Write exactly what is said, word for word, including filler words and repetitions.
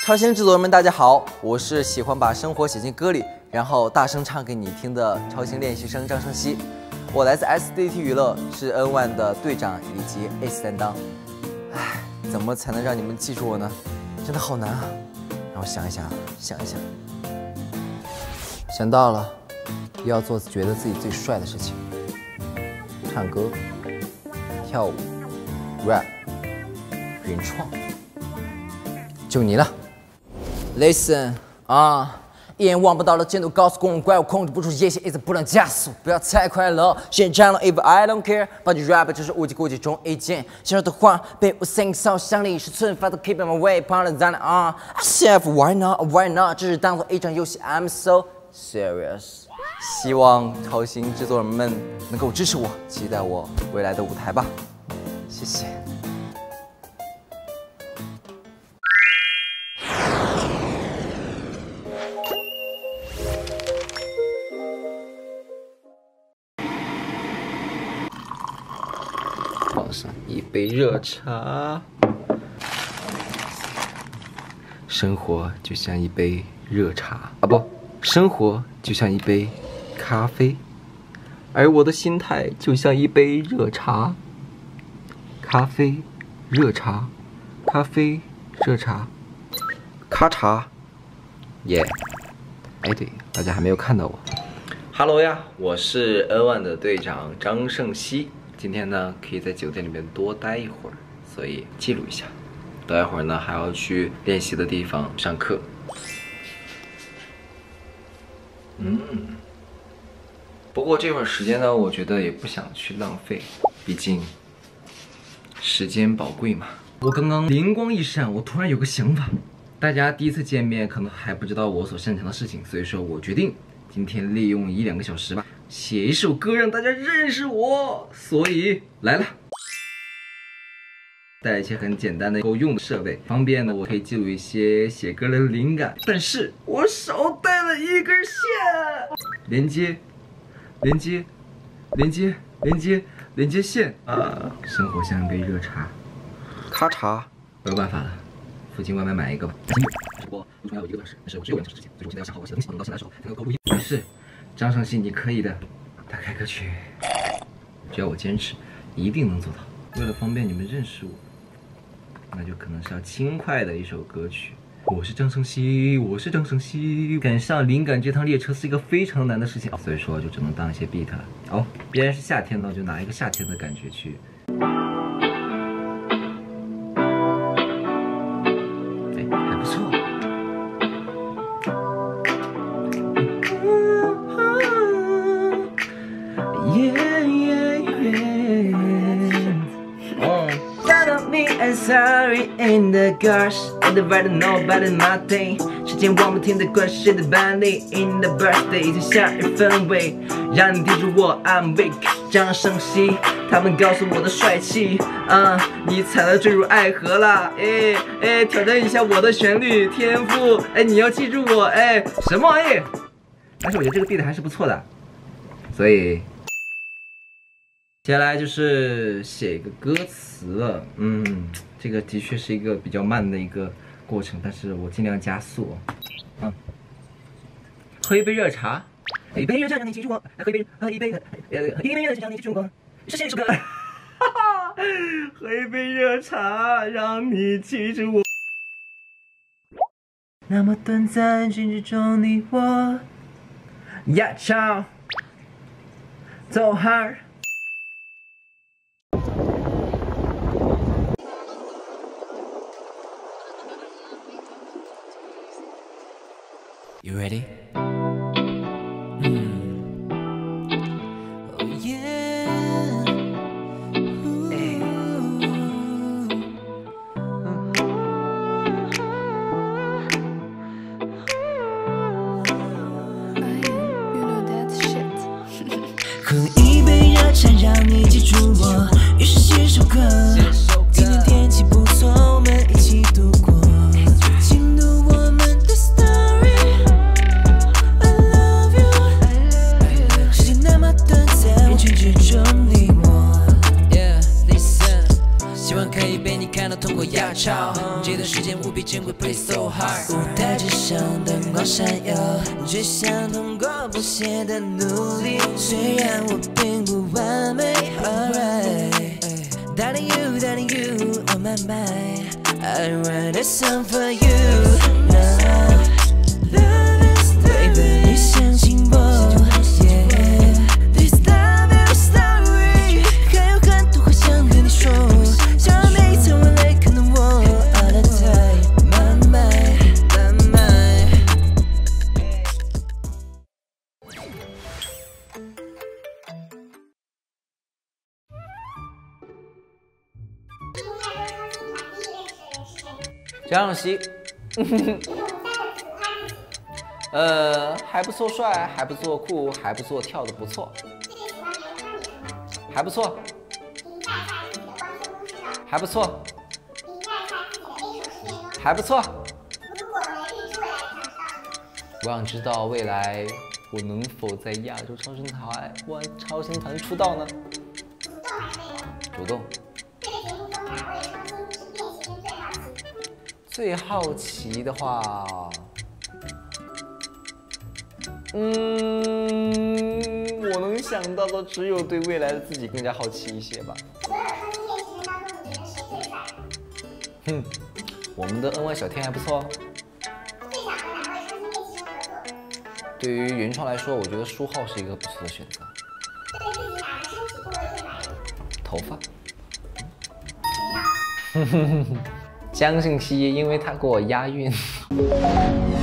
超星制作人们，大家好，我是喜欢把生活写进歌里，然后大声唱给你听的超星练习生张胜熙。我来自 S D T 娱乐，是 N 一 的队长以及 Ace 担当。唉，怎么才能让你们记住我呢？真的好难啊！让我想一想，想一想，想到了，要做觉得自己最帅的事情：唱歌、跳舞、rap、原创。就你了。Listen 啊，一眼望不到的箭头高速公路怪物控制不住夜线，一直不断加速，不要太快了。现场了 if I don't care， 把你 rap 就是无计估计中一件。想说的话被我 think 烧想里是寸法都 keep in my way， 旁人在那啊 ，I said why not why not， 只是当做一场游戏 ，I'm so serious。希望超星制作人们能够支持我，期待我未来的舞台吧，谢谢。放上一杯热茶，生活就像一杯热茶啊，不，生活就像一杯咖啡，而我的心态就像一杯热茶。咖啡，热茶，咖啡，热茶，咔嚓，耶！哎，对，大家还没有看到我。Hello 呀，我是 N 一 的队长张胜熙。今天呢，可以在酒店里面多待一会儿，所以记录一下。待会儿呢，还要去练习的地方上课。嗯，不过这会儿时间呢，我觉得也不想去浪费，毕竟时间宝贵嘛。我刚刚灵光一闪，我突然有个想法。大家第一次见面，可能还不知道我所擅长的事情，所以说我决定今天利用一两个小时吧。写一首歌让大家认识我，所以来了，带一些很简单的够用的设备，方便呢我可以记录一些写歌的灵感。但是我少带了一根线，连接，连接，连接，连接，连接线啊！生活像一杯热茶，咔嚓，没有办法了，附近外卖买一个吧。直播录出来有一个多小时，但是我只有两个小时时间，所以我现在要想好我写的东西，等到现在的时候才能够录音。没事。张胜熙，你可以的，打开歌曲，只要我坚持，一定能做到。为了方便你们认识我，那就可能是要轻快的一首歌曲。我是张胜熙，我是张胜熙，赶上灵感这趟列车是一个非常难的事情，所以说就只能当一些 beat 了。哦，既然是夏天呢，就拿一个夏天的感觉去。哎，还不错。Sorry in the gush, in the right nobody nothing。时间我们听的关系的伴侣 ，in the birthday， 一天夏日氛围，让你记住我 ，I'm weak， 张胜熙。他们告诉我的帅气，啊、uh, ，你踩了坠入爱河了，哎哎，挑战一下我的旋律天赋，哎，你要记住我，哎，什么玩意？但是我觉得这个 beat 还是不错的，所以。接下来就是写一个歌词了，嗯，这个的确是一个比较慢的一个过程，但是我尽量加速。嗯，喝一杯热茶，一杯热茶让你记住我，喝一杯，喝一杯，呃，一杯热茶让你记住我，是谁首歌？哈哈，喝一杯热茶让你记住我。那么短暂君之中，你我，呀超，走 hard。You ready? Mm. Oh yeah. Hey. You know that shit. 喝一杯热茶让你记住我，于是写首歌。今天天气不错，我们一起度过。 这段时间无比珍贵 ，Play so hard。舞台之上灯光闪耀，只想通过不懈的努力。虽然我并不完美 ，Alright。Darling you, darling you, on my mind. I write a song for you now. Baby， 你相信我 ，Yeah。This love is story， 还有很多话想跟你说，想让每一次未来看到我 all the time。My mind, my mind。 张永熙，呃，还不错，帅，还不错，酷，还不错，跳得不错，还不错，还不错，还不错。我想知道未来我能否在亚洲超星台、玩超星团出道呢？主动。最好奇的话，嗯，我能想到的只有对未来的自己更加好奇一些吧。哼，我们的 N Y 小天还不错哦。对于原创来说，我觉得书浩是一个不错的选择。头发。江信熙，因为他给我押韵。